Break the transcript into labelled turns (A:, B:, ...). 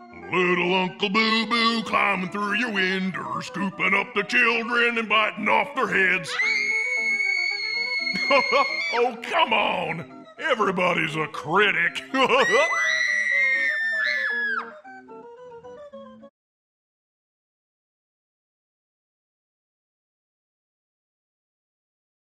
A: Little Uncle Boo Boo climbing through your window, scooping up the children and biting off their heads. Oh, come on. Everybody's a critic.